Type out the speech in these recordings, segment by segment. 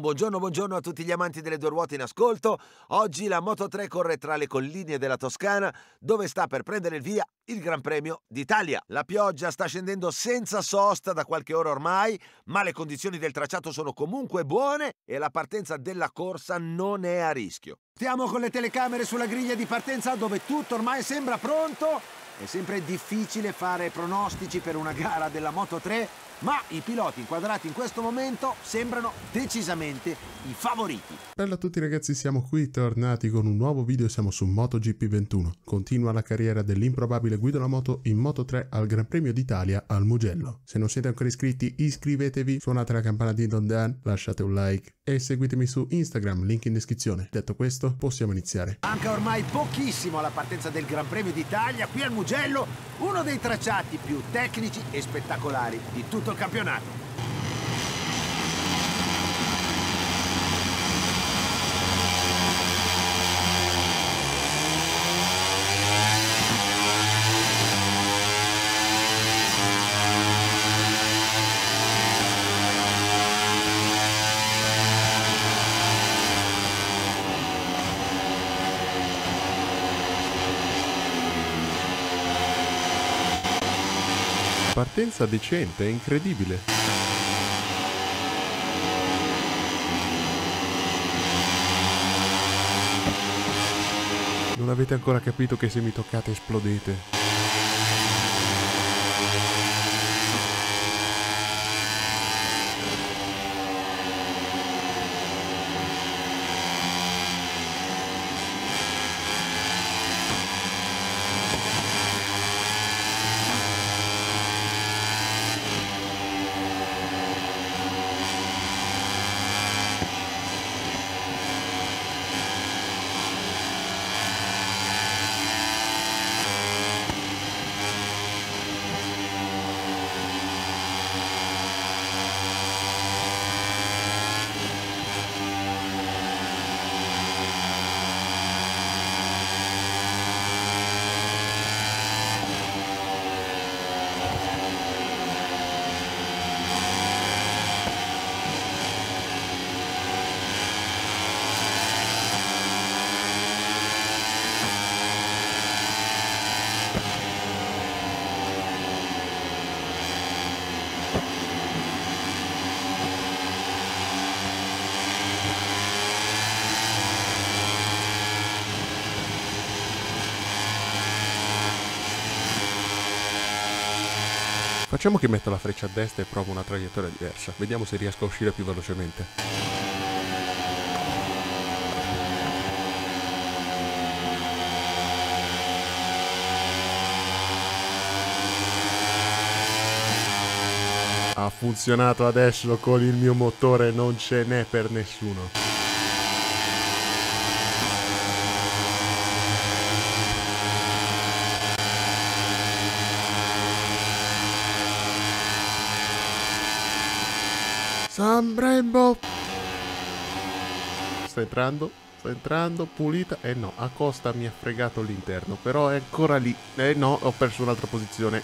Buongiorno, buongiorno a tutti gli amanti delle due ruote in ascolto. Oggi la Moto3 corre tra le colline della Toscana, dove sta per prendere il via il Gran Premio d'Italia. La pioggia sta scendendo senza sosta da qualche ora ormai, ma le condizioni del tracciato sono comunque buone e la partenza della corsa non è a rischio. Stiamo con le telecamere sulla griglia di partenza, dove tutto ormai sembra pronto. È sempre difficile fare pronostici per una gara della Moto3, ma i piloti inquadrati in questo momento sembrano decisamente i favoriti. Bella a tutti ragazzi, siamo qui tornati con un nuovo video, siamo su MotoGP 21. Continua la carriera dell'improbabile Guido Lamoto in Moto3 al Gran Premio d'Italia al Mugello. Se non siete ancora iscritti, iscrivetevi, suonate la campana di Don Dan, lasciate un like e seguitemi su Instagram, link in descrizione. Detto questo, possiamo iniziare. Manca ormai pochissimo alla partenza del Gran Premio d'Italia qui al Mugello, uno dei tracciati più tecnici e spettacolari di tutto il campionato. Partenza decente, è incredibile. Non avete ancora capito che se mi toccate esplodete. Facciamo che metto la freccia a destra e provo una traiettoria diversa. Vediamo se riesco a uscire più velocemente. Ha funzionato adesso con il mio motore, non ce n'è per nessuno. San Brembo! Sta entrando, pulita. No, a Costa mi ha fregato l'interno, però è ancora lì. No, ho perso un'altra posizione.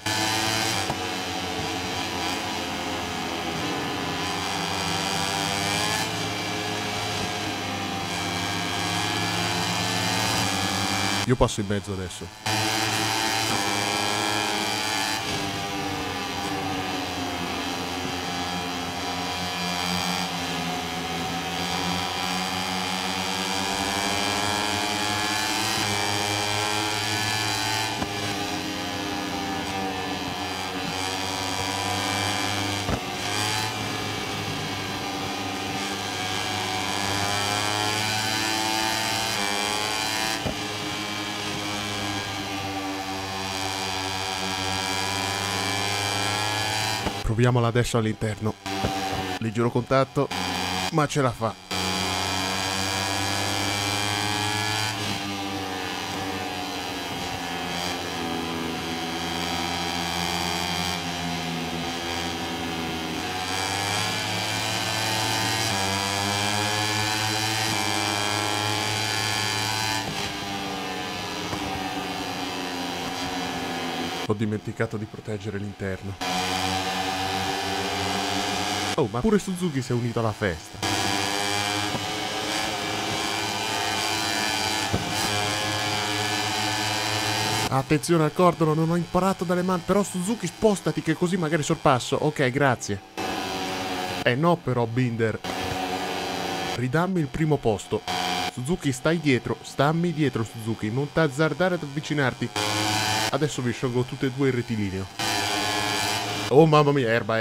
Io passo in mezzo adesso. Proviamola adesso all'interno. Leggero contatto, ma ce la fa. Ho dimenticato di proteggere l'interno. Oh, ma pure Suzuki si è unito alla festa. Attenzione al cordolo, non ho imparato dalle mani. Però Suzuki spostati che così magari sorpasso. Ok, grazie. No però Binder. Ridammi il primo posto. Suzuki stai dietro. Stammi dietro Suzuki. Non t'azzardare ad avvicinarti. Adesso vi sciolgo tutte e due il rettilineo. Oh mamma mia, erba.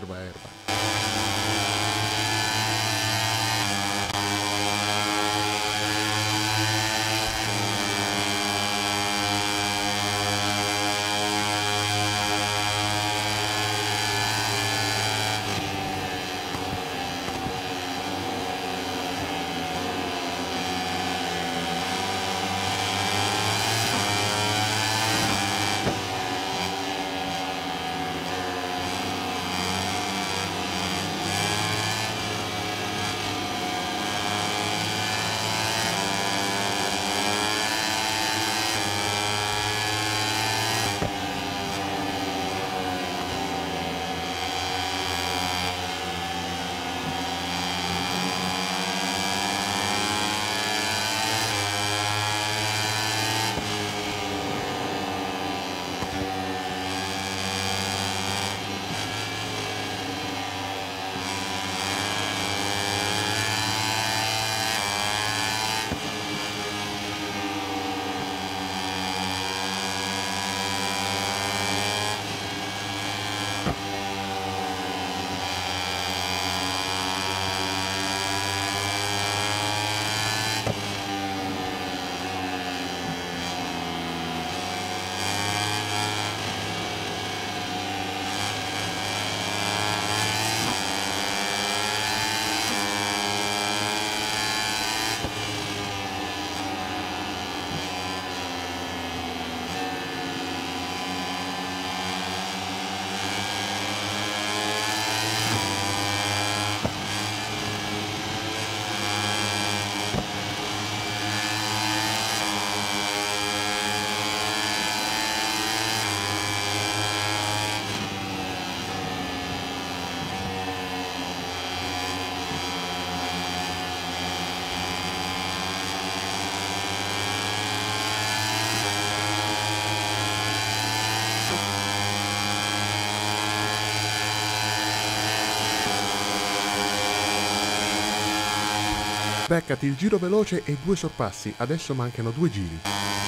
Beccati il giro veloce e 2 sorpassi, adesso mancano 2 giri.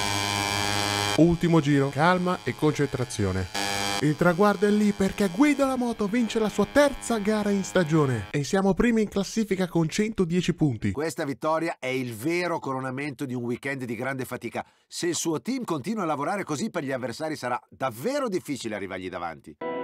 Ultimo giro, calma e concentrazione. Il traguardo è lì perché Guida la Moto vince la sua terza gara in stagione e siamo primi in classifica con 110 punti. Questa vittoria è il vero coronamento di un weekend di grande fatica. Se il suo team continua a lavorare così per gli avversari sarà davvero difficile arrivargli davanti.